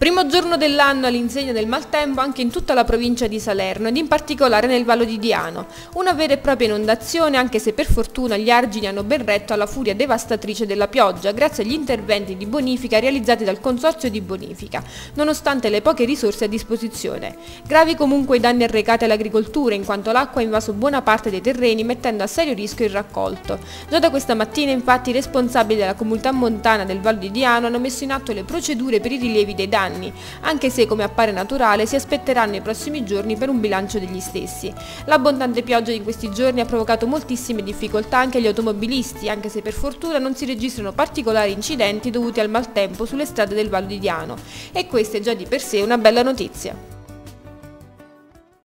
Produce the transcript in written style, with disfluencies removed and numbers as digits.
Primo giorno dell'anno all'insegna del maltempo anche in tutta la provincia di Salerno ed in particolare nel Vallo di Diano. Una vera e propria inondazione, anche se per fortuna gli argini hanno ben retto alla furia devastatrice della pioggia grazie agli interventi di bonifica realizzati dal Consorzio di Bonifica, nonostante le poche risorse a disposizione. Gravi comunque i danni arrecati all'agricoltura, in quanto l'acqua ha invaso buona parte dei terreni mettendo a serio rischio il raccolto. Già da questa mattina infatti i responsabili della comunità montana del Vallo di Diano hanno messo in atto le procedure per i rilievi dei danni, anche se, come appare naturale, si aspetteranno i prossimi giorni per un bilancio degli stessi. L'abbondante pioggia di questi giorni ha provocato moltissime difficoltà anche agli automobilisti, anche se per fortuna non si registrano particolari incidenti dovuti al maltempo sulle strade del Vallo di Diano. E questa è già di per sé una bella notizia.